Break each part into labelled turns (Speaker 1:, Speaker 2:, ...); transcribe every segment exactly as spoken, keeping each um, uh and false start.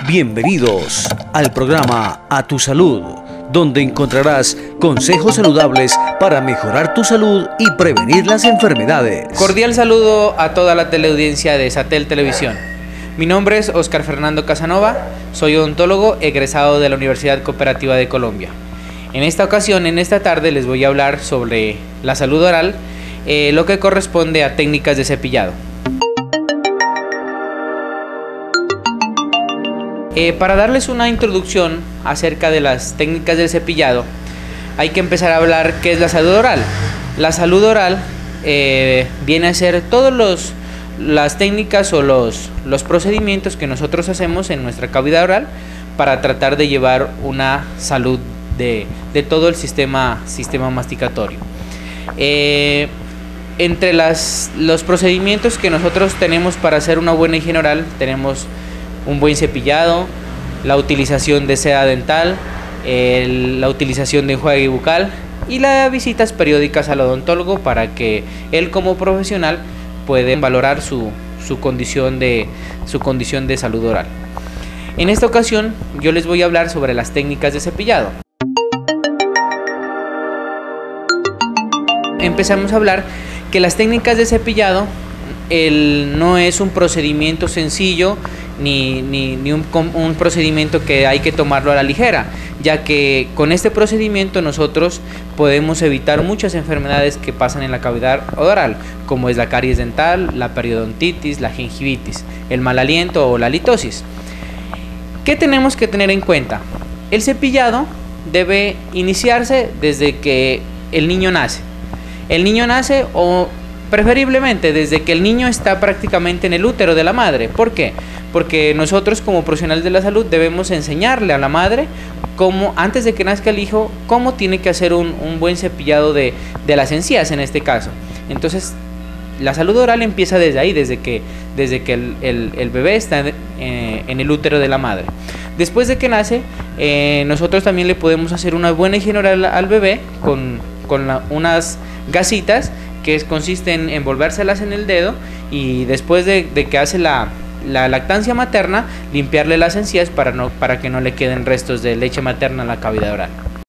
Speaker 1: Bienvenidos al programa A Tu Salud, donde encontrarás consejos saludables para mejorar tu salud y prevenir las enfermedades.
Speaker 2: Cordial saludo a toda la teleaudiencia de Satel Televisión. Mi nombre es Oscar Fernando Casanova, soy odontólogo egresado de la Universidad Cooperativa de Colombia. En esta ocasión, en esta tarde, les voy a hablar sobre la salud oral, eh, lo que corresponde a técnicas de cepillado. Eh, para darles una introducción acerca de las técnicas del cepillado, hay que empezar a hablar qué es la salud oral. La salud oral eh, viene a ser todos los las técnicas o los, los procedimientos que nosotros hacemos en nuestra cavidad oral para tratar de llevar una salud de, de todo el sistema, sistema masticatorio. Eh, entre las, los procedimientos que nosotros tenemos para hacer una buena higiene oral, tenemos un buen cepillado, la utilización de seda dental, el, la utilización de enjuague bucal y las visitas periódicas al odontólogo para que él como profesional puede valorar su, su, condición de, su condición de salud oral. En esta ocasión yo les voy a hablar sobre las técnicas de cepillado. Empezamos a hablar que las técnicas de cepillado el, no es un procedimiento sencillo ni, ni, ni un, un procedimiento que hay que tomarlo a la ligera, ya que con este procedimiento nosotros podemos evitar muchas enfermedades que pasan en la cavidad oral, como es la caries dental, la periodontitis, la gingivitis, el mal aliento o la halitosis. ¿Qué tenemos que tener en cuenta? El cepillado debe iniciarse desde que el niño nace. El niño nace o preferiblemente desde que el niño está prácticamente en el útero de la madre. ¿Por qué? Porque nosotros como profesionales de la salud debemos enseñarle a la madre cómo, antes de que nazca el hijo, cómo tiene que hacer un, un buen cepillado de, de las encías en este caso. Entonces la salud oral empieza desde ahí, desde que, desde que el, el, el bebé está eh, en el útero de la madre. Después de que nace, eh, nosotros también le podemos hacer una buena higiene oral al bebé con, con la, unas gasitas que consiste en envolvérselas en el dedo y después de, de que hace la, la lactancia materna, limpiarle las encías para, no, para que no le queden restos de leche materna en la cavidad oral.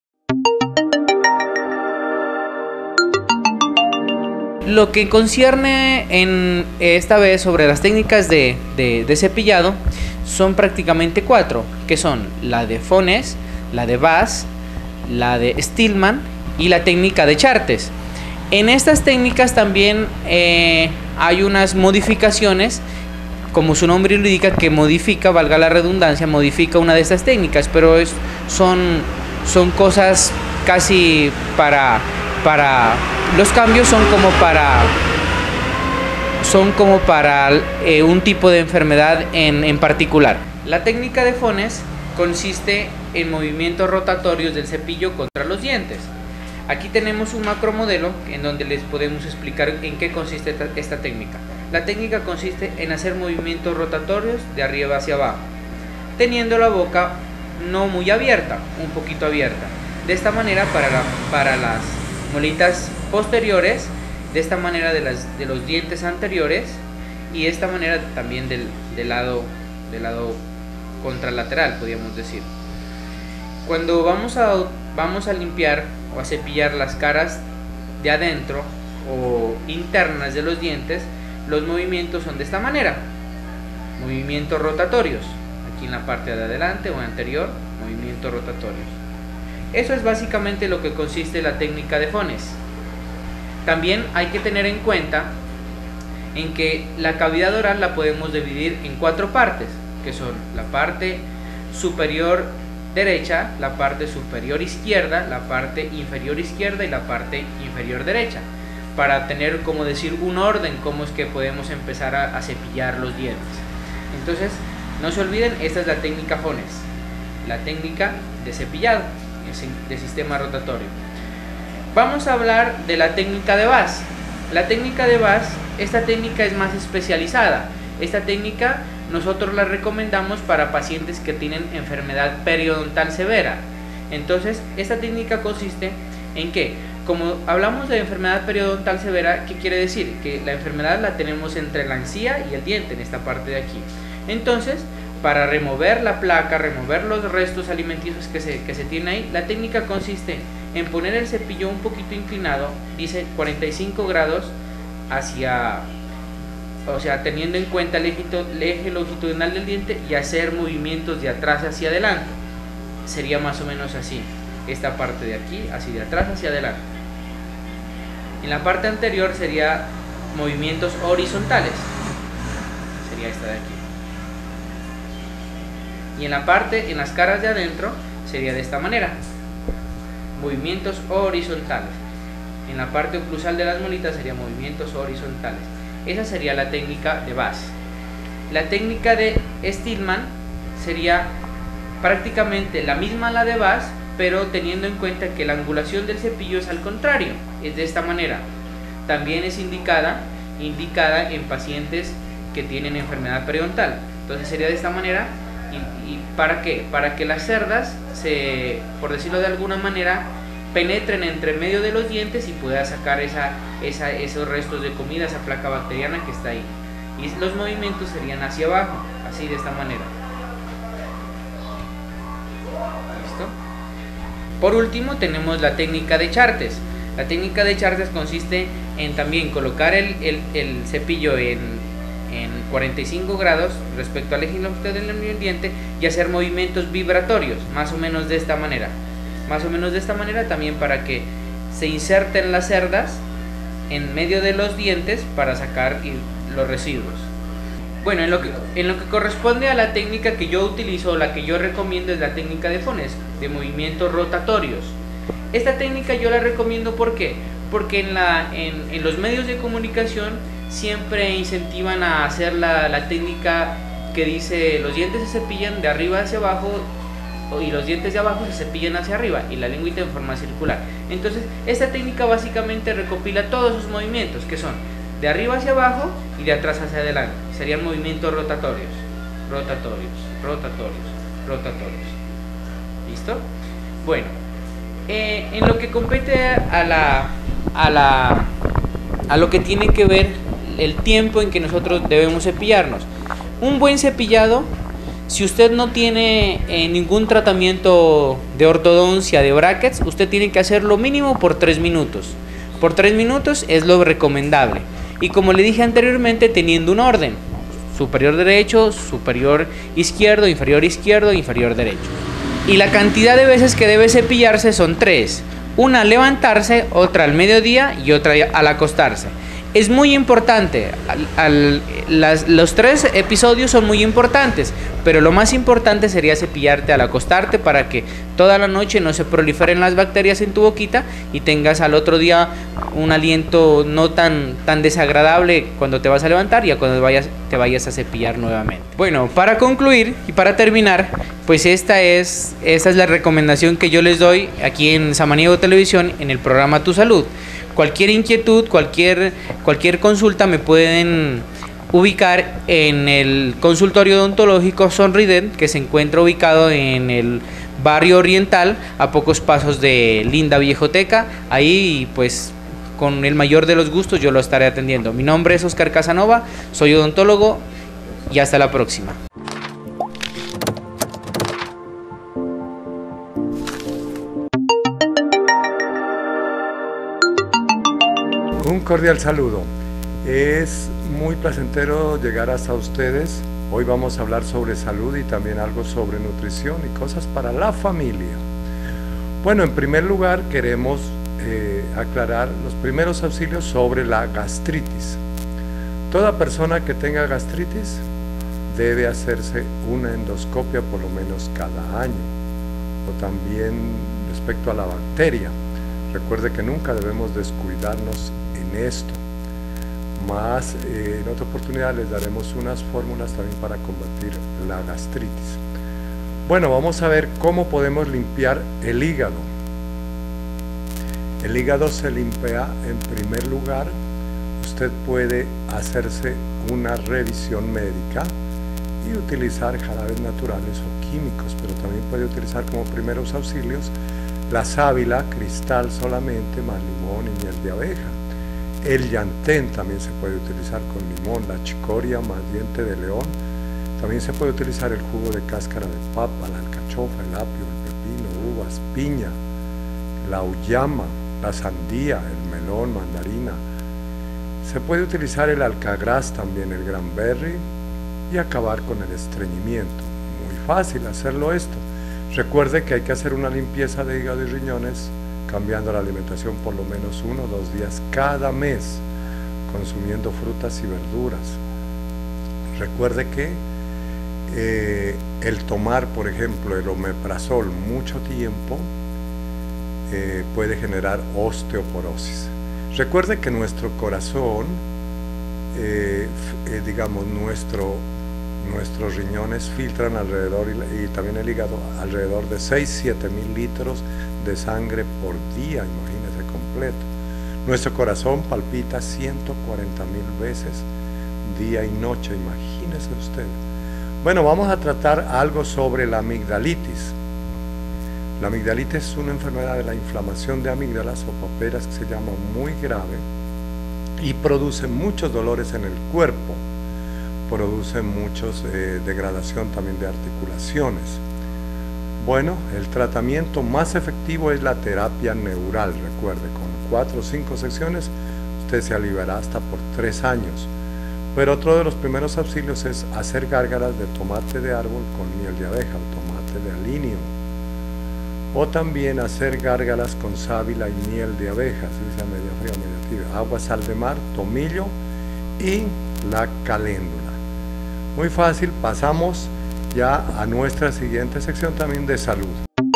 Speaker 2: Lo que concierne en esta vez sobre las técnicas de, de, de cepillado son prácticamente cuatro, que son la de Fones, la de Bass, la de Stillman y la técnica de Chartes. En estas técnicas también eh, hay unas modificaciones, como su nombre lo indica, que modifica, valga la redundancia, modifica una de estas técnicas, pero es, son, son cosas casi para, para, los cambios son como para, son como para eh, un tipo de enfermedad en, en particular. La técnica de Fones consiste en movimientos rotatorios del cepillo contra los dientes. Aquí tenemos un macromodelo en donde les podemos explicar en qué consiste esta, esta técnica. La técnica consiste en hacer movimientos rotatorios de arriba hacia abajo, teniendo la boca no muy abierta, un poquito abierta. De esta manera para, la, para las muelitas posteriores, de esta manera de, las, de los dientes anteriores y de esta manera también del, del, lado, del lado contralateral, podríamos decir. Cuando vamos a, vamos a limpiar o a cepillar las caras de adentro o internas de los dientes, los movimientos son de esta manera: movimientos rotatorios, aquí en la parte de adelante o anterior, movimientos rotatorios. Eso es básicamente lo que consiste la técnica de Fones. También hay que tener en cuenta en que la cavidad oral la podemos dividir en cuatro partes, que son la parte superior derecha, la parte superior izquierda, la parte inferior izquierda y la parte inferior derecha, para tener, como decir, un orden, cómo es que podemos empezar a, a cepillar los dientes. Entonces, no se olviden, esta es la técnica Fones, la técnica de cepillado de sistema rotatorio. Vamos a hablar de la técnica de Bass. La técnica de Bass, esta técnica es más especializada. Esta técnica nosotros la recomendamos para pacientes que tienen enfermedad periodontal severa. Entonces, esta técnica consiste en que, como hablamos de enfermedad periodontal severa, ¿qué quiere decir? Que la enfermedad la tenemos entre la encía y el diente, en esta parte de aquí. Entonces, para remover la placa, remover los restos alimenticios que se, que se tienen ahí, la técnica consiste en poner el cepillo un poquito inclinado, dice cuarenta y cinco grados hacia, o sea, teniendo en cuenta el eje, el eje longitudinal del diente, y hacer movimientos de atrás hacia adelante. Sería más o menos así, esta parte de aquí, así de atrás hacia adelante. En la parte anterior sería movimientos horizontales, sería esta de aquí. Y en la parte, en las caras de adentro, sería de esta manera, movimientos horizontales. En la parte oclusal de las molitas sería movimientos horizontales. Esa sería la técnica de Bass. La técnica de Stillman sería prácticamente la misma a la de Bass, pero teniendo en cuenta que la angulación del cepillo es al contrario, es de esta manera. También es indicada, indicada en pacientes que tienen enfermedad periodontal. Entonces sería de esta manera. ¿Y, y para qué? Para que las cerdas, se, por decirlo de alguna manera, penetren entre medio de los dientes y pueda sacar esa, esa, esos restos de comida, esa placa bacteriana que está ahí. Y los movimientos serían hacia abajo, así de esta manera. ¿Listo? Por último tenemos la técnica de Chartres. La técnica de Chartres consiste en también colocar el, el, el cepillo en, en cuarenta y cinco grados respecto al eje longitudinal del diente y hacer movimientos vibratorios, más o menos de esta manera. Más o menos de esta manera también, para que se inserten las cerdas en medio de los dientes para sacar los residuos. Bueno, en lo que, en lo que corresponde a la técnica que yo utilizo, la que yo recomiendo, es la técnica de Fones, de movimientos rotatorios. Esta técnica yo la recomiendo, ¿por qué? Porque en, la, en, en los medios de comunicación siempre incentivan a hacer la, la técnica que dice los dientes se cepillan de arriba hacia abajo y los dientes de abajo se cepillan hacia arriba y la lengüita en forma circular. Entonces esta técnica básicamente recopila todos esos movimientos, que son de arriba hacia abajo y de atrás hacia adelante. Serían movimientos rotatorios, rotatorios, rotatorios, rotatorios. ¿Listo? Bueno, eh, en lo que compete a la, a la a lo que tiene que ver el tiempo en que nosotros debemos cepillarnos, un buen cepillado, si usted no tiene eh, ningún tratamiento de ortodoncia de brackets, usted tiene que hacerlo mínimo por tres minutos. Por tres minutos es lo recomendable. Y como le dije anteriormente, teniendo un orden: superior derecho, superior izquierdo, inferior izquierdo, inferior derecho. Y la cantidad de veces que debe cepillarse son tres. Una al levantarse, otra al mediodía y otra al acostarse. Es muy importante, al, al, las, los tres episodios son muy importantes, pero lo más importante sería cepillarte al acostarte, para que toda la noche no se proliferen las bacterias en tu boquita y tengas al otro día un aliento no tan, tan desagradable cuando te vas a levantar y a cuando vayas, te vayas a cepillar nuevamente. Bueno, para concluir y para terminar, pues esta es, esta es la recomendación que yo les doy aquí en Samaniego Televisión, en el programa Tu Salud. Cualquier inquietud, cualquier, cualquier consulta me pueden ubicar en el consultorio odontológico Sonrident, que se encuentra ubicado en el barrio Oriental, a pocos pasos de Linda Viejoteca. Ahí, pues, con el mayor de los gustos yo lo estaré atendiendo. Mi nombre es Oscar Casanova, soy odontólogo y hasta la próxima.
Speaker 3: Un cordial saludo. Es muy placentero llegar hasta ustedes. Hoy vamos a hablar sobre salud y también algo sobre nutrición y cosas para la familia. Bueno, en primer lugar queremos eh, aclarar los primeros auxilios sobre la gastritis. Toda persona que tenga gastritis debe hacerse una endoscopia por lo menos cada año, o también respecto a la bacteria. Recuerde que nunca debemos descuidarnos en esto. Más eh, en otra oportunidad les daremos unas fórmulas también para combatir la gastritis. Bueno, vamos a ver cómo podemos limpiar el hígado. El hígado se limpia en primer lugar. Usted puede hacerse una revisión médica y utilizar jarabes naturales o químicos, pero también puede utilizar como primeros auxilios la sábila, cristal solamente, más limón y miel de abeja. El llantén también se puede utilizar con limón, la chicoria más diente de león También se puede utilizar el jugo de cáscara de papa, la alcachofa, el apio, el pepino, uvas, piña, la uyama, la sandía, el melón, mandarina. Se puede utilizar el alcagraz también, el cranberry, y acabar con el estreñimiento. Muy fácil hacerlo esto. Recuerde que hay que hacer una limpieza de hígado y riñones cambiando la alimentación por lo menos uno o dos días cada mes, consumiendo frutas y verduras. Recuerde que eh, el tomar, por ejemplo, el omeprazol mucho tiempo eh, puede generar osteoporosis. Recuerde que nuestro corazón, eh, eh, digamos, nuestro, nuestros riñones filtran alrededor, y, y también el hígado, alrededor de seis a siete mil litros de sangre por día, imagínese completo. Nuestro corazón palpita ciento cuarenta mil veces día y noche, imagínese usted. Bueno, vamos a tratar algo sobre la amigdalitis. La amigdalitis es una enfermedad de la inflamación de amígdalas o paperas que se llama muy grave y produce muchos dolores en el cuerpo, produce muchos eh, degradación también de articulaciones. Bueno, el tratamiento más efectivo es la terapia neural, recuerde, con cuatro o cinco sesiones usted se aliviará hasta por tres años. Pero otro de los primeros auxilios es hacer gárgaras de tomate de árbol con miel de abeja o tomate de alinio, o también hacer gárgaras con sábila y miel de abeja, si sea media fría o media tibia, agua, sal de mar, tomillo y la caléndula. Muy fácil, pasamos ya a nuestra siguiente sección también de salud.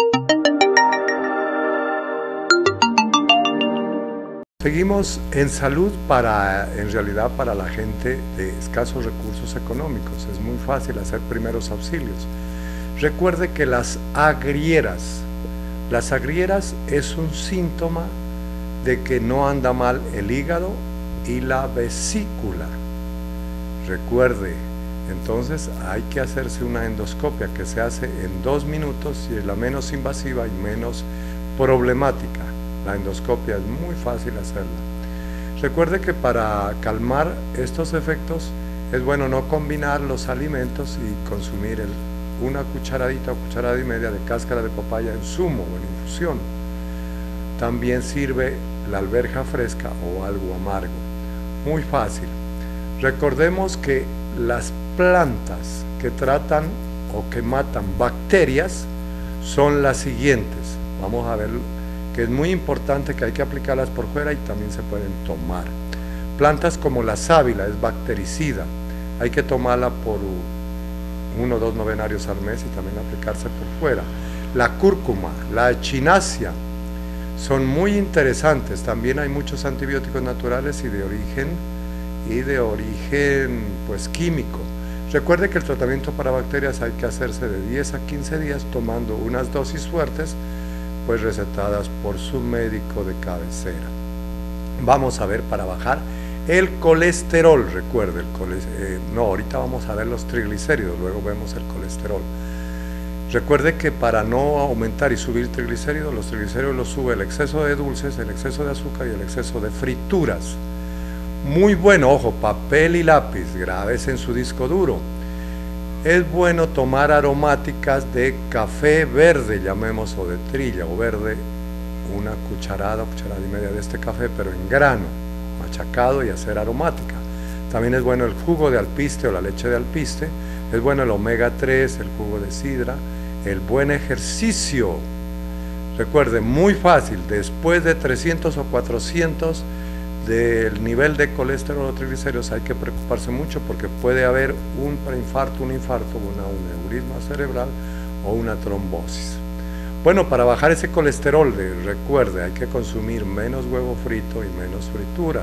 Speaker 3: Seguimos en salud para, en realidad, para la gente de escasos recursos económicos. Es muy fácil hacer primeros auxilios. Recuerde que las agrieras, las agrieras es un síntoma de que no anda mal el hígado y la vesícula. Recuerde, entonces hay que hacerse una endoscopia que se hace en dos minutos y es la menos invasiva y menos problemática. La endoscopia es muy fácil hacerla. Recuerde que para calmar estos efectos es bueno no combinar los alimentos y consumir el, una cucharadita o cucharada y media de cáscara de papaya en zumo o en infusión. También sirve la alberja fresca o algo amargo. Muy fácil. Recordemos que las plantas que tratan o que matan bacterias son las siguientes. Vamos a ver que es muy importante, que hay que aplicarlas por fuera y también se pueden tomar. Plantas como la sábila es bactericida, hay que tomarla por uno o dos novenarios al mes y también aplicarse por fuera. La cúrcuma, la echinacea son muy interesantes. También hay muchos antibióticos naturales y de origen y de origen pues químico. Recuerde que el tratamiento para bacterias hay que hacerse de diez a quince días tomando unas dosis fuertes, pues recetadas por su médico de cabecera. Vamos a ver para bajar el colesterol. Recuerde, el colesterol, eh, no, ahorita vamos a ver los triglicéridos, luego vemos el colesterol. Recuerde que para no aumentar y subir triglicéridos, los triglicéridos los sube el exceso de dulces, el exceso de azúcar y el exceso de frituras. Muy bueno, ojo, papel y lápiz, grábese en su disco duro. Es bueno tomar aromáticas de café verde, llamemos, o de trilla o verde, una cucharada o cucharada y media de este café, pero en grano, machacado, y hacer aromática. También es bueno el jugo de alpiste o la leche de alpiste, es bueno el omega tres, el jugo de sidra, el buen ejercicio. Recuerde, muy fácil, después de trescientos o cuatrocientos del nivel de colesterol o triglicéridos hay que preocuparse mucho porque puede haber un preinfarto, un infarto, una, un aneurisma cerebral o una trombosis. Bueno, para bajar ese colesterol, recuerde, hay que consumir menos huevo frito y menos frituras.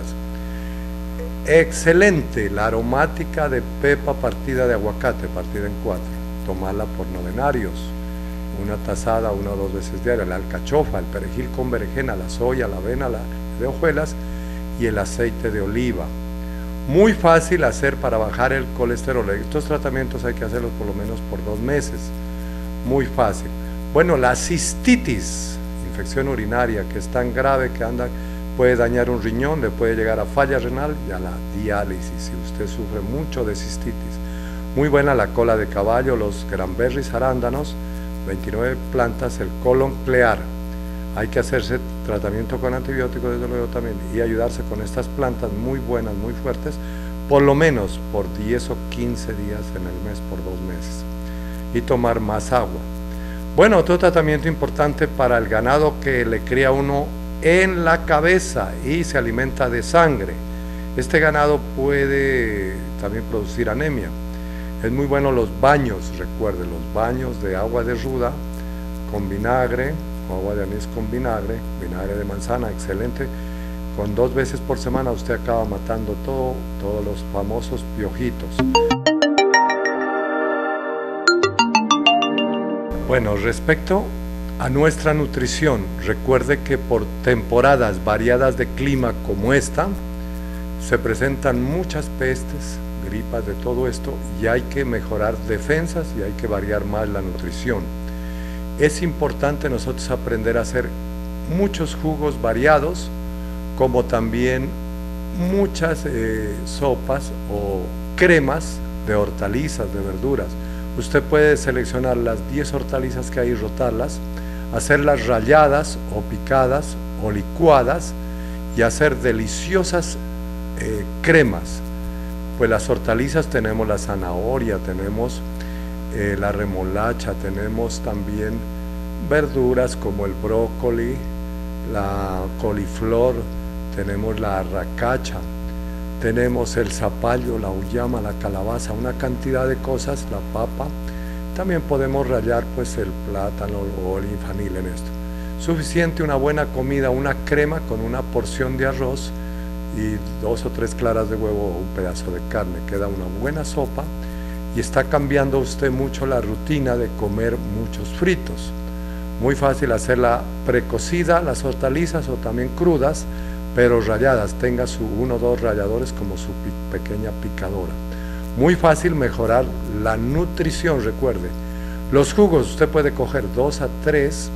Speaker 3: Excelente, la aromática de pepa partida de aguacate, partida en cuatro, tomarla por novenarios, una tazada una o dos veces diaria. La alcachofa, el perejil con berenjena, la soya, la avena, la de hojuelas y el aceite de oliva. Muy fácil hacer para bajar el colesterol. Estos tratamientos hay que hacerlos por lo menos por dos meses. Muy fácil. Bueno, la cistitis, infección urinaria que es tan grave que anda, puede dañar un riñón, le puede llegar a falla renal y a la diálisis si usted sufre mucho de cistitis. Muy buena la cola de caballo, los cranberries, arándanos, veintinueve plantas, el colon clear. Hay que hacerse tratamiento con antibióticos, desde luego también, y ayudarse con estas plantas muy buenas, muy fuertes, por lo menos por diez o quince días en el mes, por dos meses. Y tomar más agua. Bueno, otro tratamiento importante para el ganado que le cría uno en la cabeza y se alimenta de sangre. Este ganado puede también producir anemia. Es muy bueno los baños, recuerde, los baños de agua de ruda con vinagre, agua de anís con vinagre, vinagre de manzana, excelente. Con dos veces por semana usted acaba matando todo, todos los famosos piojitos. Bueno, respecto a nuestra nutrición, recuerde que por temporadas variadas de clima como esta, se presentan muchas pestes, gripas, de todo esto, y hay que mejorar defensas y hay que variar más la nutrición. Es importante nosotros aprender a hacer muchos jugos variados, como también muchas eh, sopas o cremas de hortalizas, de verduras. Usted puede seleccionar las diez hortalizas que hay y rotarlas, hacerlas ralladas o picadas o licuadas y hacer deliciosas eh, cremas. Pues las hortalizas tenemos la zanahoria, tenemos eh, la remolacha, tenemos también verduras como el brócoli, la coliflor, tenemos la arracacha, tenemos el zapallo, la uyama, la calabaza, una cantidad de cosas, la papa. También podemos rallar pues el plátano o el infanil en esto. Suficiente una buena comida, una crema con una porción de arroz y dos o tres claras de huevo o un pedazo de carne, queda una buena sopa y está cambiando usted mucho la rutina de comer muchos fritos. Muy fácil hacerla precocida, las hortalizas, o también crudas, pero ralladas, tenga su uno o dos ralladores como su pi- pequeña picadora. Muy fácil mejorar la nutrición, recuerde. Los jugos, usted puede coger dos a tres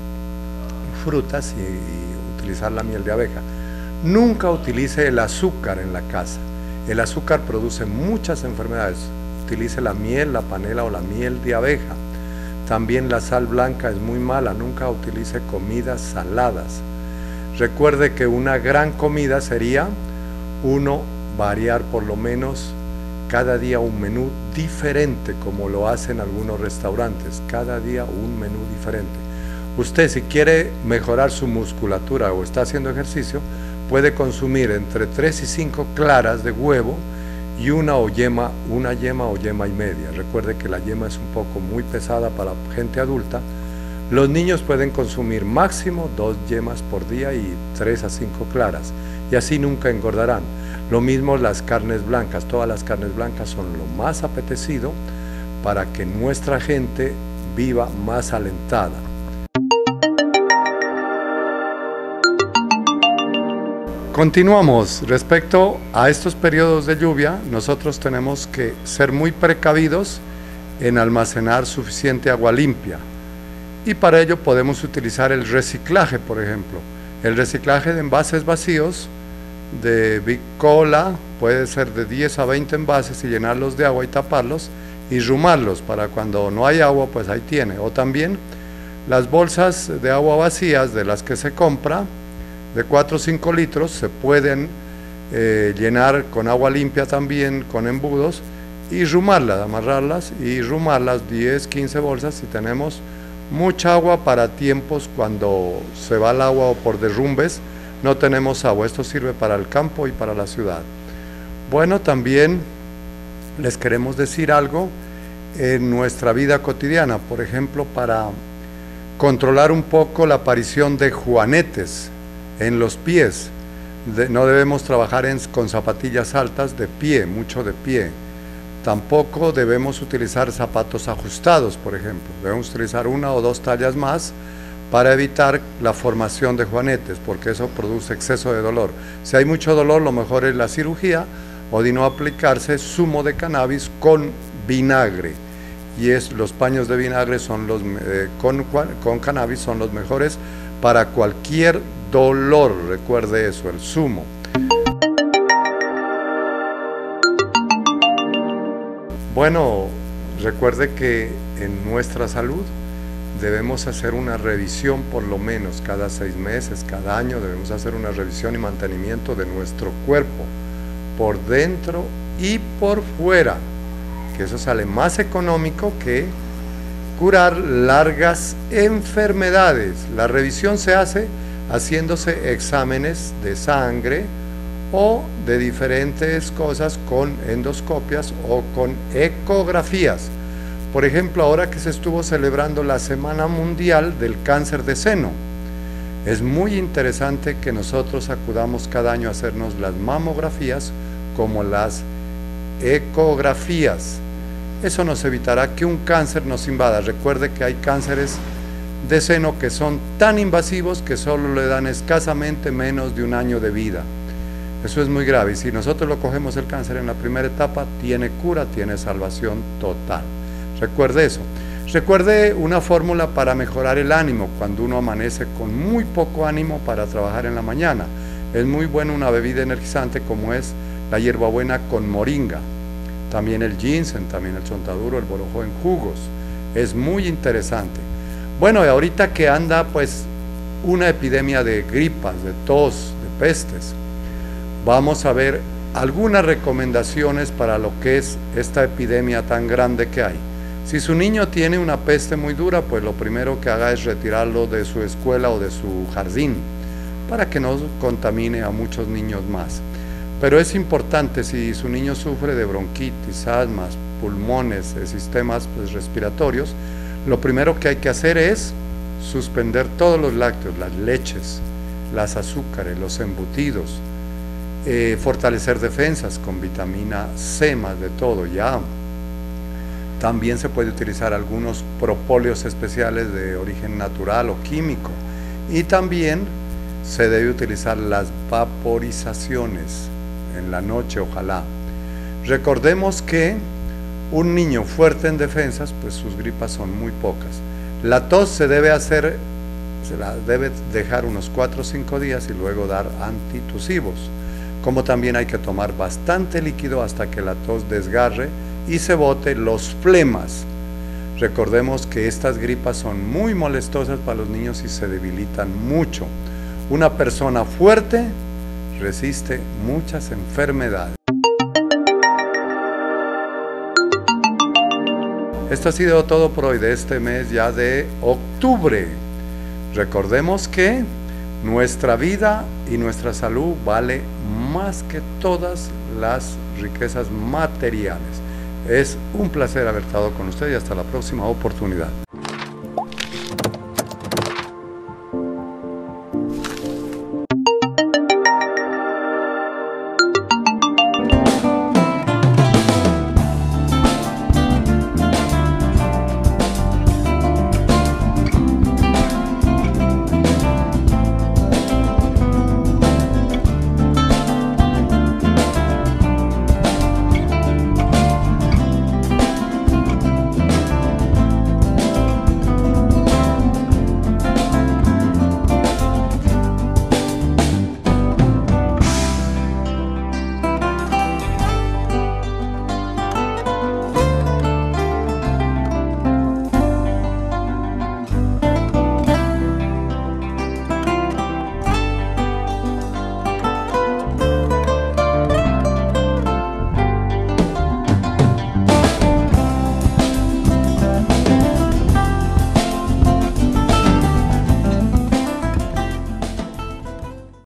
Speaker 3: frutas y, y utilizar la miel de abeja. Nunca utilice el azúcar en la casa. El azúcar produce muchas enfermedades. Utilice la miel, la panela o la miel de abeja. También la sal blanca es muy mala. Nunca utilice comidas saladas. Recuerde que una gran comida sería, uno, variar por lo menos cada día un menú diferente, como lo hacen algunos restaurantes. Cada día un menú diferente. Usted, si quiere mejorar su musculatura o está haciendo ejercicio, puede consumir entre tres y cinco claras de huevo y una o yema, una yema o yema y media. Recuerde que la yema es un poco muy pesada para gente adulta. Los niños pueden consumir máximo dos yemas por día y tres a cinco claras, y así nunca engordarán. Lo mismo las carnes blancas, todas las carnes blancas son lo más apetecido para que nuestra gente viva más alentada. Continuamos. Respecto a estos periodos de lluvia, nosotros tenemos que ser muy precavidos en almacenar suficiente agua limpia. Y para ello podemos utilizar el reciclaje, por ejemplo. El reciclaje de envases vacíos, de Big Cola, puede ser de diez a veinte envases y llenarlos de agua y taparlos y rumarlos para cuando no hay agua, pues ahí tiene. O también las bolsas de agua vacías de las que se compra, de cuatro o cinco litros, se pueden eh, llenar con agua limpia también, con embudos, y rumarlas, amarrarlas y rumarlas, diez, quince bolsas, y tenemos mucha agua para tiempos cuando se va el agua o por derrumbes no tenemos agua. Esto sirve para el campo y para la ciudad. Bueno, también les queremos decir algo en nuestra vida cotidiana, por ejemplo, para controlar un poco la aparición de juanetes en los pies. De, no debemos trabajar en, con zapatillas altas de pie, mucho de pie. Tampoco debemos utilizar zapatos ajustados, por ejemplo. Debemos utilizar una o dos tallas más para evitar la formación de juanetes, porque eso produce exceso de dolor. Si hay mucho dolor, lo mejor es la cirugía o de no aplicarse zumo de cannabis con vinagre. Y es, los paños de vinagre son los, eh, con, con cannabis son los mejores para cualquier dolor. Recuerde eso, el zumo. Bueno, Recuerde que en nuestra salud debemos hacer una revisión por lo menos cada seis meses, cada año debemos hacer una revisión y mantenimiento de nuestro cuerpo, por dentro y por fuera, que eso sale más económico que curar largas enfermedades. La revisión se hace haciéndose exámenes de sangre o de diferentes cosas con endoscopias o con ecografías. Por ejemplo, ahora que se estuvo celebrando la Semana Mundial del Cáncer de Seno, es muy interesante que nosotros acudamos cada año a hacernos las mamografías como las ecografías. Eso nos evitará que un cáncer nos invada. Recuerde que hay cánceres de seno que son tan invasivos que solo le dan escasamente menos de un año de vida. Eso es muy grave y si nosotros lo cogemos el cáncer en la primera etapa, tiene cura, tiene salvación total. Recuerde eso. Recuerde una fórmula para mejorar el ánimo cuando uno amanece con muy poco ánimo para trabajar en la mañana. Es muy buena una bebida energizante como es la hierbabuena con moringa. También el ginseng, también el chontaduro, el borojó en jugos. Es muy interesante. Bueno, y ahorita que anda pues una epidemia de gripas, de tos, de pestes, vamos a ver algunas recomendaciones para lo que es esta epidemia tan grande que hay. Si su niño tiene una peste muy dura, pues lo primero que haga es retirarlo de su escuela o de su jardín, para que no contamine a muchos niños más. Pero es importante, si su niño sufre de bronquitis, asmas, pulmones, sistemas pues, respiratorios, lo primero que hay que hacer es suspender todos los lácteos, las leches, las azúcares, los embutidos, eh, fortalecer defensas con vitamina C, más de todo ya. También se puede utilizar algunos propóleos especiales de origen natural o químico. Y también se debe utilizar las vaporizaciones en la noche, ojalá. Recordemos que un niño fuerte en defensas, pues sus gripas son muy pocas. La tos se debe hacer, se la debe dejar unos cuatro o cinco días y luego dar antitusivos. Como también hay que tomar bastante líquido hasta que la tos desgarre y se bote los flemas. Recordemos que estas gripas son muy molestosas para los niños y se debilitan mucho. Una persona fuerte resiste muchas enfermedades. Esto ha sido todo por hoy de este mes ya de octubre. Recordemos que nuestra vida y nuestra salud vale más que todas las riquezas materiales. Es un placer haber estado con usted y hasta la próxima oportunidad.